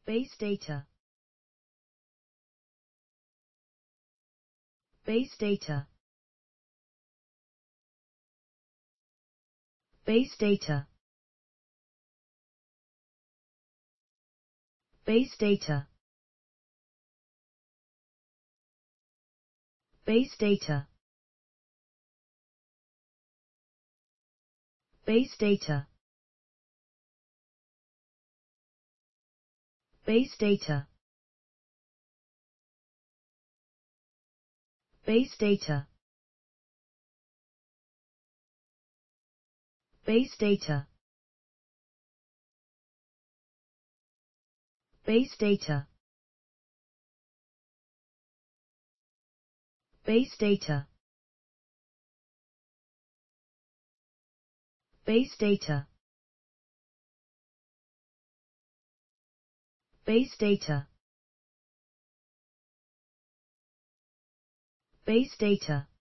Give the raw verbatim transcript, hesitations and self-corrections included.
Base data. Base data. Base data. Base data. Base data. Base data. Base data. Base data. Base data. Base data. Base data. Base data. Base data. Base data.